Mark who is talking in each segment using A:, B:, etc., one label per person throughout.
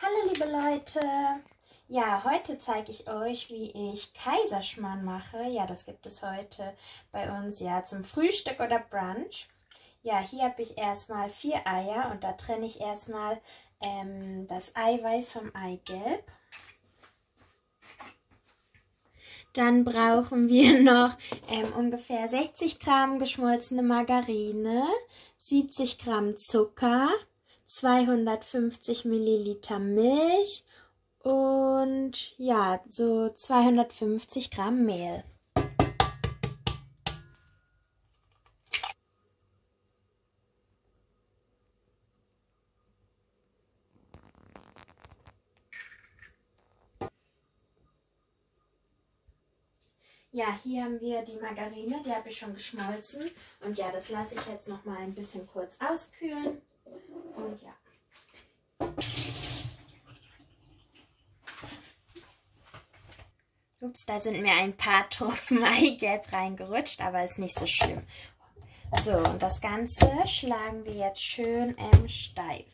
A: Hallo liebe Leute! Ja, heute zeige ich euch, wie ich Kaiserschmarrn mache. Ja, das gibt es heute bei uns ja zum Frühstück oder Brunch. Ja, hier habe ich erstmal 4 Eier und da trenne ich erstmal das Eiweiß vom Eigelb. Dann brauchen wir noch ungefähr 60 Gramm geschmolzene Margarine, 70 Gramm Zucker, 250 Milliliter Milch und ja, so 250 Gramm Mehl. Ja, hier haben wir die Margarine, die habe ich schon geschmolzen. Und ja, das lasse ich jetzt noch mal ein bisschen kurz auskühlen. Und ja. Ups, da sind mir ein paar Tropfen Eigelb reingerutscht, aber ist nicht so schlimm. So, und das Ganze schlagen wir jetzt schön steif.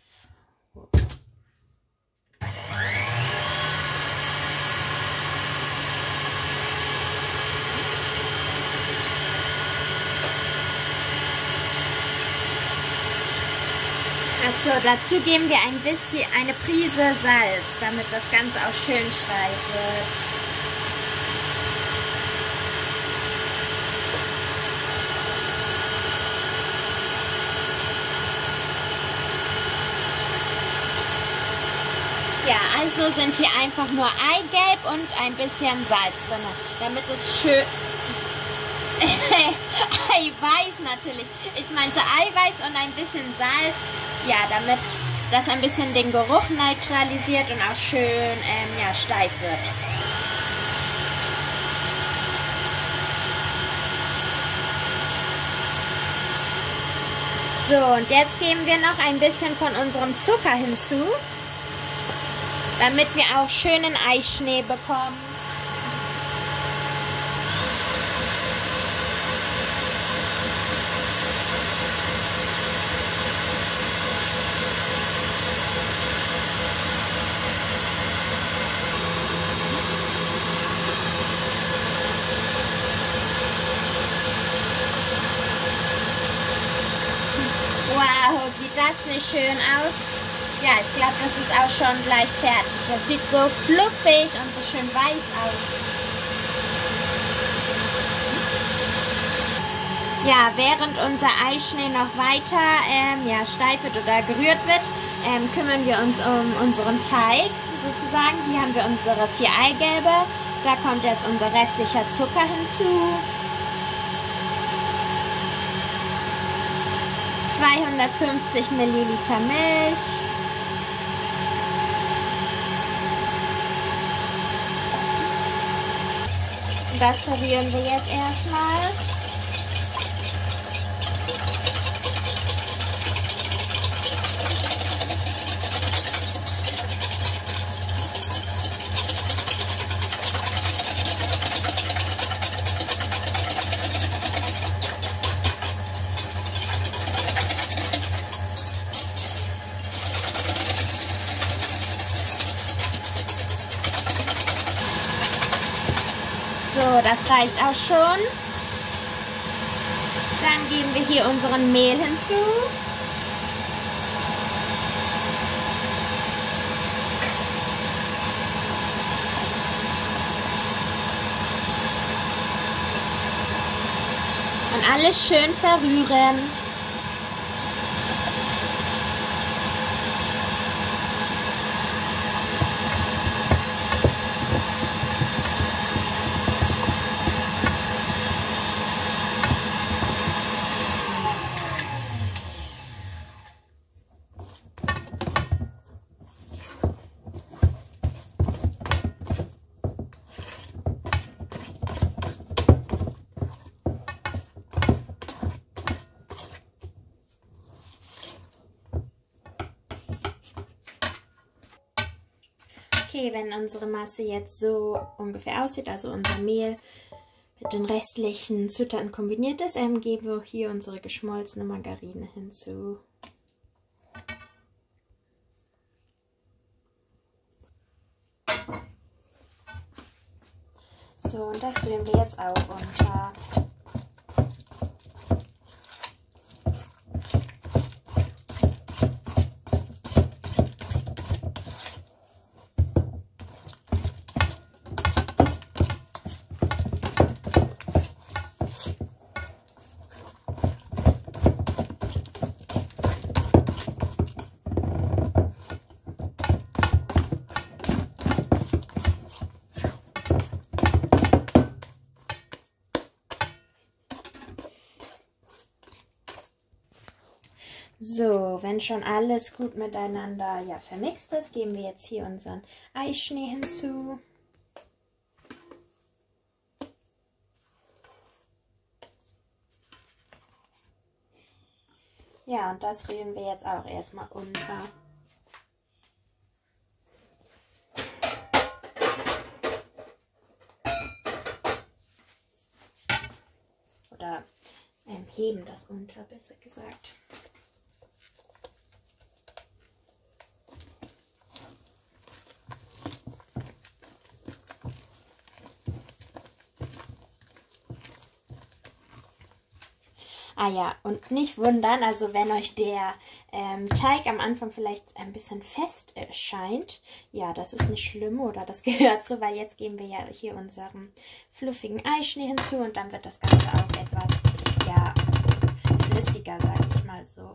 A: Achso, dazu geben wir eine Prise Salz, damit das Ganze auch schön steif wird. Ja, also sind hier einfach nur Eigelb und ein bisschen Salz drin, damit es schön... Eiweiß natürlich. Ich meinte Eiweiß und ein bisschen Salz. Ja, damit das ein bisschen den Geruch neutralisiert und auch schön ja, steif wird. So, und jetzt geben wir noch ein bisschen von unserem Zucker hinzu, damit wir auch schönen Eischnee bekommen. Wow, sieht das nicht schön aus? Ja, ich glaube, das ist auch schon gleich fertig. Das sieht so fluffig und so schön weiß aus. Ja, während unser Eischnee noch weiter ja, steif wird oder gerührt wird, kümmern wir uns um unseren Teig sozusagen. Hier haben wir unsere 4 Eigelbe. Da kommt jetzt unser restlicher Zucker hinzu. 250 Milliliter Milch. Das verrühren wir jetzt erstmal. So, das reicht auch schon. Dann geben wir hier unseren Mehl hinzu. Und alles schön verrühren. Okay, wenn unsere Masse jetzt so ungefähr aussieht, also unser Mehl mit den restlichen Zutaten kombiniert ist, geben wir hier unsere geschmolzene Margarine hinzu. So, und das rühren wir jetzt auch unter. So, wenn schon alles gut miteinander vermixt ist, geben wir jetzt hier unseren Eischnee hinzu. Ja, und das rühren wir jetzt auch erstmal unter. Oder heben das unter, besser gesagt. Ah ja, und nicht wundern, also wenn euch der Teig am Anfang vielleicht ein bisschen fest erscheint, ja, das ist nicht schlimm oder das gehört so, weil jetzt geben wir ja hier unseren fluffigen Eischnee hinzu und dann wird das Ganze auch etwas, ja, flüssiger, sag ich mal so.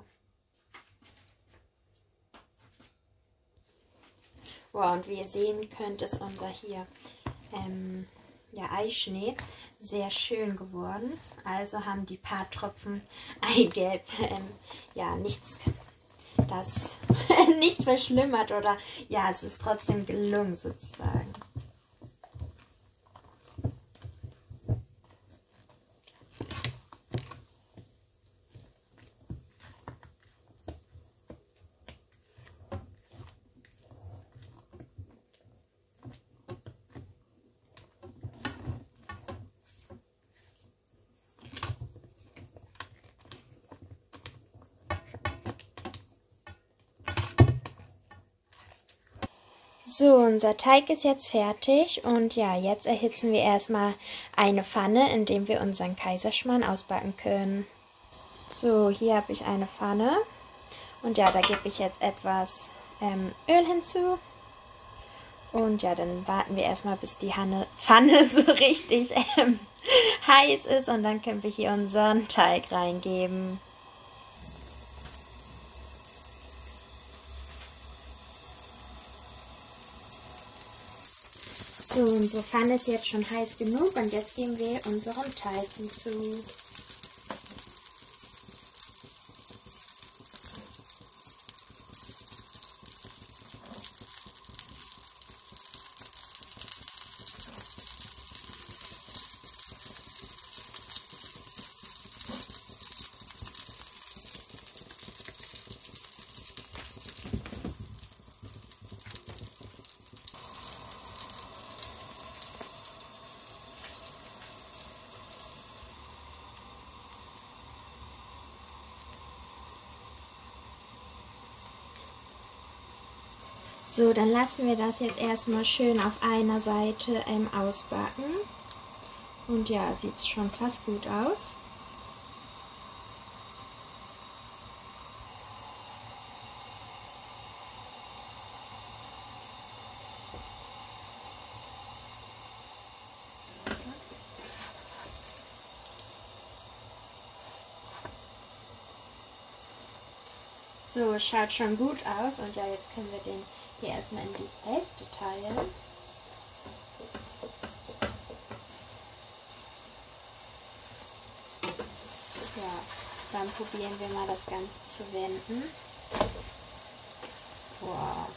A: Wow, und wie ihr sehen könnt, ist unser hier Eischnee sehr schön geworden. Also haben die paar Tropfen Eigelb nichts nichts verschlimmert oder ja, es ist trotzdem gelungen sozusagen. So, unser Teig ist jetzt fertig und ja, jetzt erhitzen wir erstmal eine Pfanne, in der wir unseren Kaiserschmarrn ausbacken können. So, hier habe ich eine Pfanne und ja, da gebe ich jetzt etwas Öl hinzu. Und ja, dann warten wir erstmal, bis die Pfanne so richtig heiß ist und dann können wir hier unseren Teig reingeben. So, unsere Pfanne ist jetzt schon heiß genug und jetzt geben wir unseren Teig hinzu. So, dann lassen wir das jetzt erstmal schön auf einer Seite ausbacken. Und ja, sieht schon fast gut aus. So, schaut schon gut aus und ja, jetzt können wir den hier erstmal in die Hälfte teilen. Ja, dann probieren wir mal das Ganze zu wenden. Wow.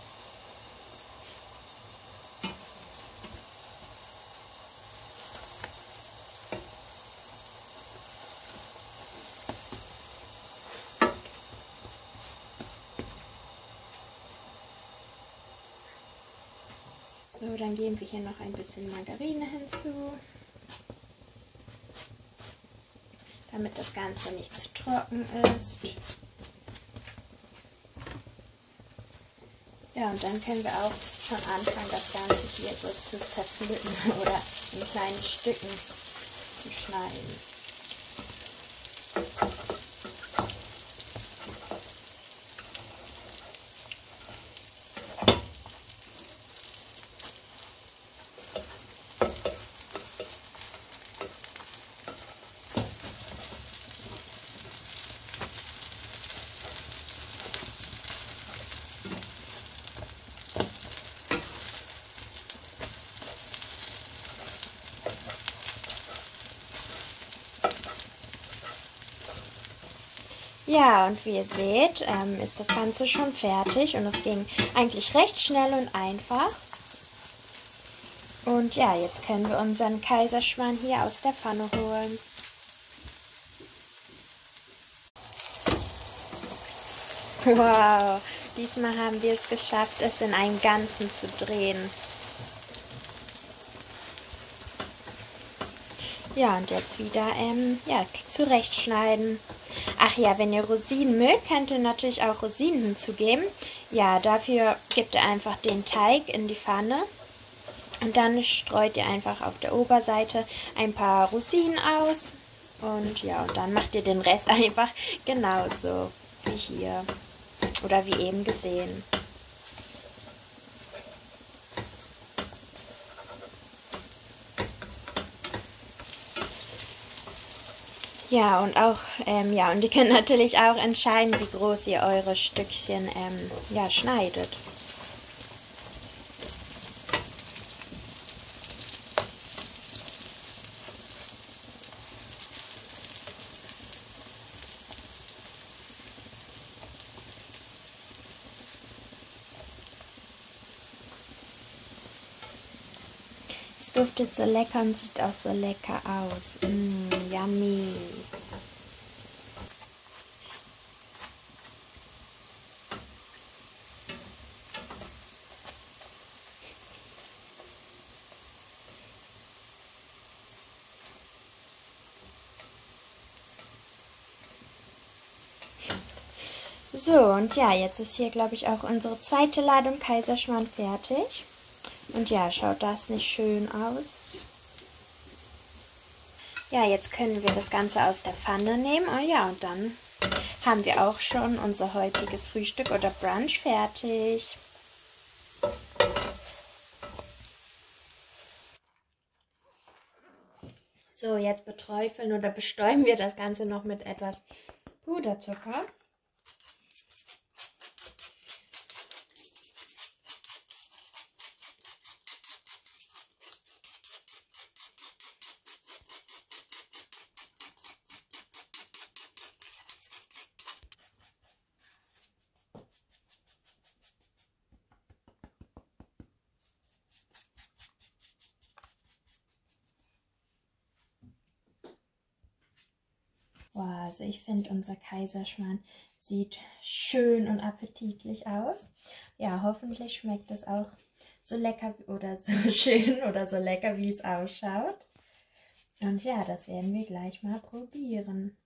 A: So, dann geben wir hier noch ein bisschen Margarine hinzu, damit das Ganze nicht zu trocken ist. Ja, und dann können wir auch schon anfangen, das Ganze hier so zu zerpflücken oder in kleinen Stücken zu schneiden. Ja, und wie ihr seht, ist das Ganze schon fertig und es ging eigentlich recht schnell und einfach. Und ja, jetzt können wir unseren Kaiserschmarrn hier aus der Pfanne holen. Wow, diesmal haben wir es geschafft, es in einen Ganzen zu drehen. Ja, und jetzt wieder ja, zurechtschneiden. Ach ja, wenn ihr Rosinen mögt, könnt ihr natürlich auch Rosinen hinzugeben. Ja, dafür gebt ihr einfach den Teig in die Pfanne. Und dann streut ihr einfach auf der Oberseite ein paar Rosinen aus. Und ja, und dann macht ihr den Rest einfach genauso wie hier. Oder wie eben gesehen. Ja, und auch, ja, und ihr könnt natürlich auch entscheiden, wie groß ihr eure Stückchen, ja, schneidet. Es duftet so lecker und sieht auch so lecker aus. Yummy. So, und ja, jetzt ist hier, glaube ich, auch unsere zweite Ladung Kaiserschmarrn fertig. Und ja, schaut das nicht schön aus? Ja, jetzt können wir das Ganze aus der Pfanne nehmen. Oh ja, und dann haben wir auch schon unser heutiges Frühstück oder Brunch fertig. So, jetzt beträufeln oder bestäuben wir das Ganze noch mit etwas Puderzucker. Wow, also ich finde, unser Kaiserschmarrn sieht schön und appetitlich aus. Ja, hoffentlich schmeckt es auch so lecker oder so schön oder so lecker, wie es ausschaut. Und ja, das werden wir gleich mal probieren.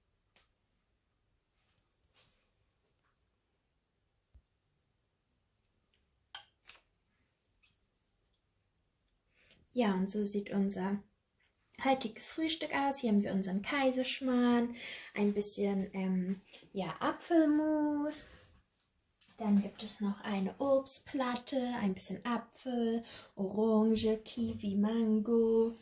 A: Ja, und so sieht unser heutiges Frühstück aus. Hier haben wir unseren Kaiserschmarrn, ein bisschen ja, Apfelmus. Dann gibt es noch eine Obstplatte, ein bisschen Apfel, Orange, Kiwi, Mango.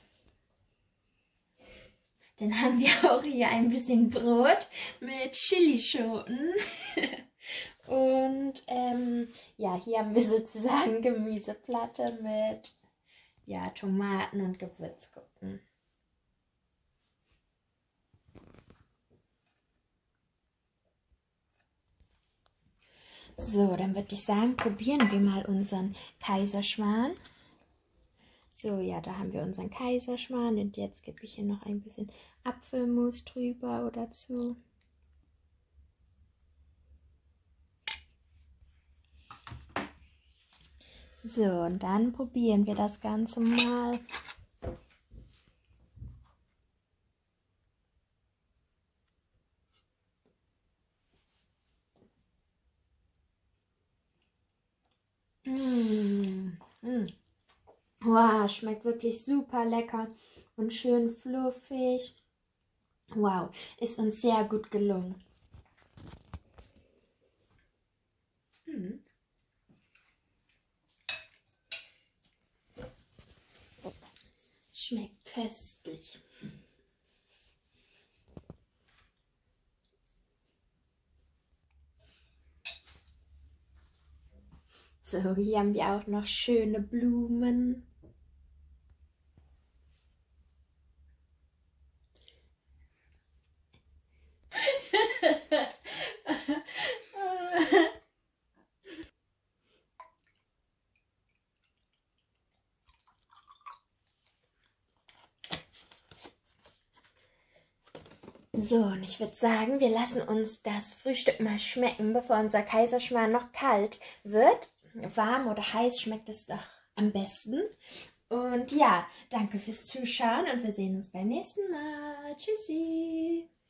A: Dann haben wir auch hier ein bisschen Brot mit Chilischoten. Und ja, hier haben wir sozusagen Gemüseplatte mit ja, Tomaten und Gewürzgurken. So, dann würde ich sagen, probieren wir mal unseren Kaiserschmarrn. So, ja, da haben wir unseren Kaiserschmarrn und jetzt gebe ich hier noch ein bisschen Apfelmus drüber oder dazu. So, und dann probieren wir das Ganze mal. Mm. Mm. Wow, schmeckt wirklich super lecker und schön fluffig. Wow, ist uns sehr gut gelungen. Mm. Schmeckt köstlich. So, hier haben wir auch noch schöne Blumen. So, und ich würde sagen, wir lassen uns das Frühstück mal schmecken, bevor unser Kaiserschmarrn noch kalt wird. Warm oder heiß schmeckt es doch am besten. Und ja, danke fürs Zuschauen und wir sehen uns beim nächsten Mal. Tschüssi!